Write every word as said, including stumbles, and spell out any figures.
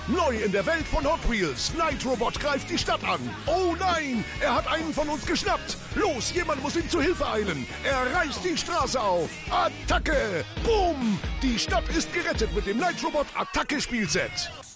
Neu in der Welt von Hot Wheels. Nightrobot greift die Stadt an. Oh nein, er hat einen von uns geschnappt. Los, jemand muss ihm zu Hilfe eilen. Er reißt die Straße auf. Attacke! Boom! Die Stadt ist gerettet mit dem Nightrobot Attacke Spielset.